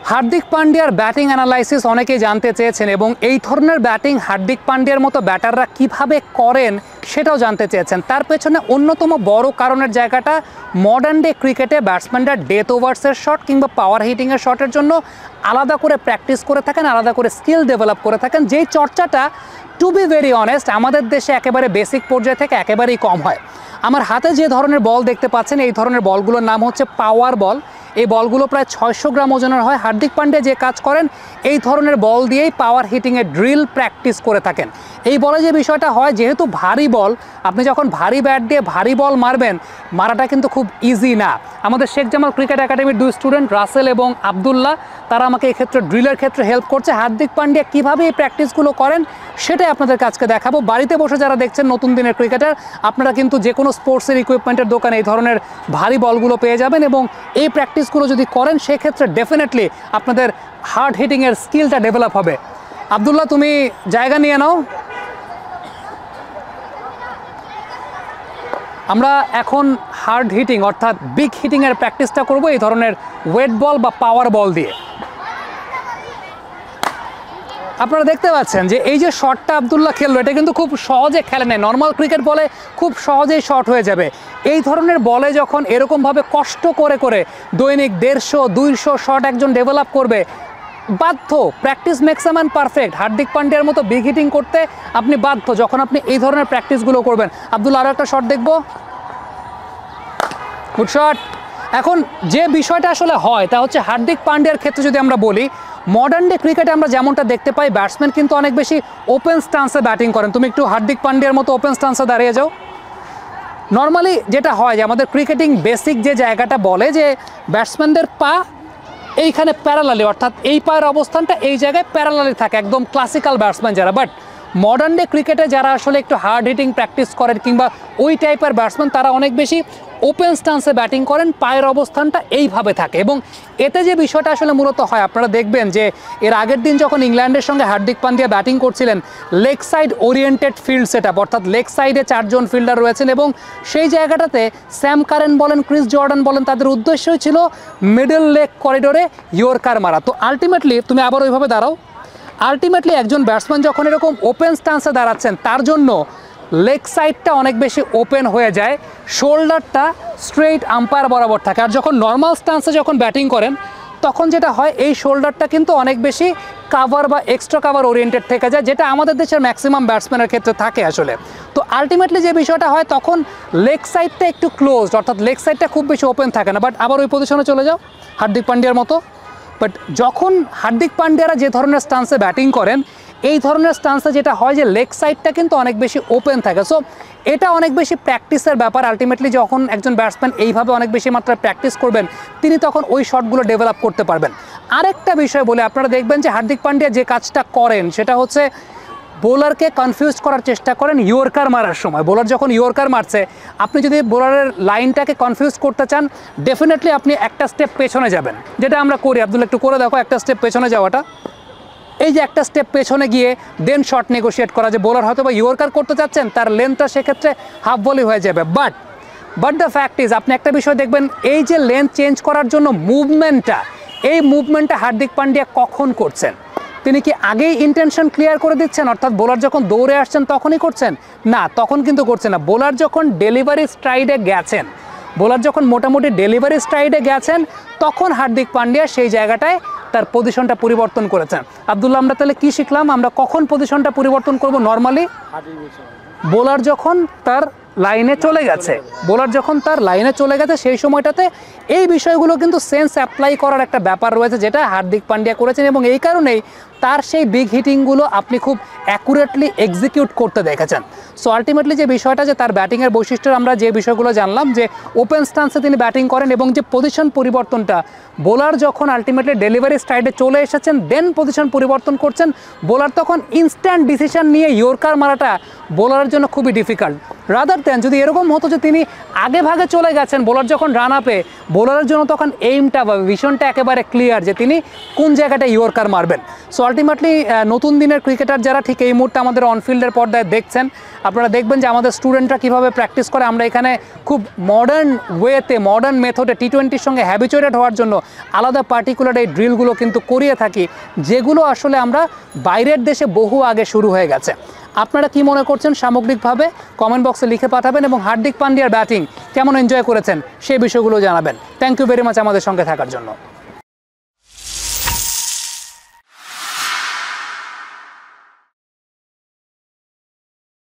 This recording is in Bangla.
হার্দিক পান্ডিয়ার ব্যাটিং অ্যানালাইসিস অনেকেই জানতে চেয়েছেন এবং এই ধরনের ব্যাটিং হার্দিক পান্ডিয়ার মতো ব্যাটাররা কিভাবে করেন সেটাও জানতে চেয়েছেন। তার পেছনে অন্যতম বড় কারণের জায়গাটা মডার্ন ডে ক্রিকেটে ব্যাটসম্যানরা ডেথ ওভার্সের শট কিংবা পাওয়ার হিটিংয়ের শটের জন্য আলাদা করে প্র্যাকটিস করে থাকেন, আলাদা করে স্কিল ডেভেলপ করে থাকেন, যেই চর্চাটা টু বি ভেরি অনেস্ট আমাদের দেশে একেবারে বেসিক পর্যায় থেকে একেবারেই কম হয়। আমার হাতে যে ধরনের বল দেখতে পাচ্ছেন এই ধরনের বলগুলোর নাম হচ্ছে পাওয়ার বল। এই বলগুলো প্রায় 600 গ্রাম ওজনের হয়। হার্দিক পান্ডিয়া যে কাজ করেন এই ধরনের বল দিয়েই পাওয়ার হিটিংয়ের ড্রিল প্র্যাকটিস করে থাকেন। এই বলে যে বিষয়টা হয়, যেহেতু ভারী বল, আপনি যখন ভারী ব্যাট দিয়ে ভারী বল মারবেন, মারাটা কিন্তু খুব ইজি না। আমাদের শেখ জামাল ক্রিকেট একাডেমির 2 স্টুডেন্ট রাসেল এবং আবদুল্লাহ, তারা আমাকে এই ক্ষেত্রে ড্রিলের ক্ষেত্রে হেল্প করছে। হার্দিক পান্ডিয়া কীভাবে এই প্র্যাকটিসগুলো করেন সেটাই আপনাদের কাছকে দেখাবো। বাড়িতে বসে যারা দেখছেন নতুন দিনের ক্রিকেটার, আপনারা কিন্তু যে কোনো স্পোর্টসের ইকুইপমেন্টের দোকানে এই ধরনের ভারী বলগুলো পেয়ে যাবেন এবং এই প্র্যাকটিসগুলো যদি করেন সেক্ষেত্রে ডেফিনেটলি আপনাদের হার্ড হিটিংয়ের স্কিলটা ডেভেলপ হবে। আবদুল্লাহ, তুমি জায়গা নিয়ে নাও। আমরা এখন হার্ড হিটিং অর্থাৎ বিগ হিটিংয়ের প্র্যাকটিসটা করব এই ধরনের ওয়েট বল বা পাওয়ার বল দিয়ে। আপনারা দেখতে পাচ্ছেন যে এই যে শটটা আবদুল্লাহ খেললো, এটা কিন্তু খুব সহজে খেলে নেয়। নর্মাল ক্রিকেট বলে খুব সহজেই শট হয়ে যাবে। এই ধরনের বলে যখন এরকমভাবে কষ্ট করে করে দৈনিক 150-200 শট একজন ডেভেলপ করবে, বাধ্য, practice makes a man perfect. Hardik পান্ডিয়ার মতো বিগ হিটিং করতে আপনি বাধ্য যখন আপনি এই ধরনের প্র্যাকটিসগুলো করবেন। আবদুল্লাহ, আরও একটা শট দেখব। Good shot. এখন যে বিষয়টা আসলে হয় তা হচ্ছে হার্দিক পান্ডিয়ার ক্ষেত্রে যদি আমরা বলি, মডার্ন ডে ক্রিকেটে আমরা যেমনটা দেখতে পাই ব্যাটসম্যান কিন্তু অনেক বেশি ওপেন স্টান্সে ব্যাটিং করেন। তুমি একটু হার্দিক পান্ডিয়ার মতো ওপেন স্টান্সে দাঁড়িয়ে যাও। নর্মালি যেটা হয় যে আমাদের ক্রিকেটিং বেসিক যে জায়গাটা বলে যে ব্যাটসম্যানদের পা এইখানে প্যারালালি, অর্থাৎ এই পায়ের অবস্থানটা এই জায়গায় প্যারালালি থাকে, একদম ক্লাসিক্যাল ব্যাটসম্যান যারা। বাট মডার্ন ডে ক্রিকেটে যারা আসলে একটু হার্ড হিটিং প্র্যাকটিস করেন কিংবা ওই টাইপের ব্যাটসম্যান, তারা অনেক বেশি ওপেন স্টান্সে ব্যাটিং করেন, পায়ের অবস্থানটা এইভাবে থাকে। এবং এতে যে বিষয়টা আসলে মূলত হয়, আপনারা দেখবেন যে এর আগের দিন যখন ইংল্যান্ডের সঙ্গে হার্দিক পান্ডিয়া ব্যাটিং করছিলেন, leg side oriented field set up, অর্থাৎ লেগ সাইডে 4 জন ফিল্ডার রয়েছেন এবং সেই জায়গাটাতে স্যাম কারেন বলেন, ক্রিস জর্ডান বলেন, তাদের উদ্দেশ্যই ছিল মিডল লেগ করিডোরে ইয়র্কার মারা। তো আলটিমেটলি তুমি আবার ওইভাবে দাঁড়াও। আলটিমেটলি একজন ব্যাটসম্যান যখন এরকম ওপেন স্টান্সে দাঁড়াচ্ছেন, তার জন্য লেগ সাইডটা অনেক বেশি ওপেন হয়ে যায়, শোল্ডারটা স্ট্রেইট আম্পায়ার বরাবর থাকে। আর যখন নর্মাল স্টান্সে যখন ব্যাটিং করেন তখন যেটা হয়, এই শোল্ডারটা কিন্তু অনেক বেশি কাভার বা এক্সট্রা কাভার ওরিয়েন্টেড থেকে যায়, যেটা আমাদের দেশের ম্যাক্সিমাম ব্যাটসম্যানের ক্ষেত্রে থাকে আসলে। তো আলটিমেটলি যে বিষয়টা হয়, তখন লেগ সাইডটা একটু ক্লোজড, অর্থাৎ লেগ সাইডটা খুব বেশি ওপেন থাকে না। বাট আবার ওই পজিশনে চলে যাও হার্দিক পান্ডিয়ার মতো। বাট যখন হার্দিক পান্ডিয়ারা যে ধরনের স্টান্সে ব্যাটিং করেন, এই ধরনের স্টান্সে যেটা হয় যে লেগ সাইডটা কিন্তু অনেক বেশি ওপেন থাকে। সো এটা অনেক বেশি প্র্যাকটিসের ব্যাপার। আলটিমেটলি যখন একজন ব্যাটসম্যান এইভাবে অনেক বেশি মাত্রায় প্র্যাকটিস করবেন, তিনি তখন ওই শটগুলো ডেভেলপ করতে পারবেন। আরেকটা বিষয় বলে, আপনারা দেখবেন যে হার্দিক পান্ডিয়া যে কাজটা করেন সেটা হচ্ছে বোলারকে কনফিউজ করার চেষ্টা করেন ইয়র্কার মারার সময়। বোলার যখন ইয়র্কার মারছে, আপনি যদি বোলারের লাইনটাকে কনফিউজ করতে চান, ডেফিনেটলি আপনি একটা স্টেপ পেছনে যাবেন, যেটা আমরা করি। আব্দুল্লাহ, একটু করে দেখো একটা স্টেপ পেছনে যাওয়াটা। এই যে একটা স্টেপ পেছনে গিয়ে দেন শট নেগোশিয়েট করা, যে বোলার হয়তো বা ইয়র্কার করতে চাচ্ছেন, তার লেন্থটা সেক্ষেত্রে হাফ বলি হয়ে যাবে। বাট দ্য ফ্যাক্ট ইজ, আপনি একটা বিষয় দেখবেন, এই যে লেন্থ চেঞ্জ করার জন্য মুভমেন্টটা, এই মুভমেন্টটা হার্দিক পান্ডিয়া কখন করছেন? তিনি কি আগেই ইন্টেনশন ক্লিয়ার করে দিচ্ছেন, অর্থাৎ বোলার যখন দৌড়ে আসছেন তখনই করছেন? না, তখন কিন্তু করছেন না। বোলার যখন ডেলিভারি স্ট্রাইডে গেছেন, বোলার যখন মোটামুটি ডেলিভারি স্ট্রাইডে গেছেন, তখন হার্দিক পান্ডিয়া সেই জায়গাটায় তার পজিশনটা পরিবর্তন করেছেন। আবদুল্লাহ, আমরা তাহলে কি শিখলাম? আমরা কখন পজিশনটা পরিবর্তন করব? নর্মালি বোলার যখন তার লাইনে চলে গেছে, বোলার যখন তার লাইনে চলে গেছে সেই সময়টাতে এই বিষয়গুলো কিন্তু সেন্স অ্যাপ্লাই করার একটা ব্যাপার রয়েছে, যেটা হার্দিক পান্ডিয়া করেছেন এবং এই কারণেই তার সেই বিগ হিটিংগুলো আপনি খুব অ্যাকুরেটলি এক্সিকিউট করতে দেখেছেন। সো আলটিমেটলি যে বিষয়টা, যে তার ব্যাটিংয়ের বৈশিষ্ট্য আমরা যে বিষয়গুলো জানলাম, যে ওপেন স্টান্সে তিনি ব্যাটিং করেন এবং যে পজিশন পরিবর্তনটা, বোলার যখন আলটিমেটলি ডেলিভারি স্ট্রাইডে চলে এসেছেন দেন পজিশন পরিবর্তন করছেন, বোলার তখন ইনস্ট্যান্ট ডিসিশন নিয়ে ইয়র্কার মারাটা বোলারের জন্য খুবই ডিফিকাল্ট। রাদার দেন যদি এরকম হতো যে তিনি আগে ভাগে চলে গেছেন, বোলার যখন রান আপে বোলারের জন্য তখন এইমটা বা ভিশনটা একেবারে ক্লিয়ার যে তিনি কোন জায়গাটা ইয়র্কার মারবেন। সো আলটিমেটলি নতুন দিনের ক্রিকেটার যারা ঠিক এই মুহূর্তে আমাদের অনফিল্ডের পর্দায় দেখছেন, আপনারা দেখবেন যে আমাদের স্টুডেন্টরা কীভাবে প্র্যাকটিস করে। আমরা এখানে খুব মডার্ন ওয়েতে, মডার্ন মেথডে টি-20-র সঙ্গে হ্যাবিচুয়েটেড হওয়ার জন্য আলাদা পার্টিকুলার এই ড্রিলগুলো কিন্তু করিয়ে থাকি, যেগুলো আসলে আমরা বাইরের দেশে বহু আগে শুরু হয়ে গেছে। আপনারা কি মনে করছেন সামগ্রিকভাবে কমেন্ট বক্সে লিখে পাঠাবেন, এবং হার্দিক পান্ডিয়ার ব্যাটিং কেমন এনজয় করেছেন সেই বিষয়গুলো জানাবেন। থ্যাংক ইউ ভেরি মাচ আমাদের সঙ্গে থাকার জন্য।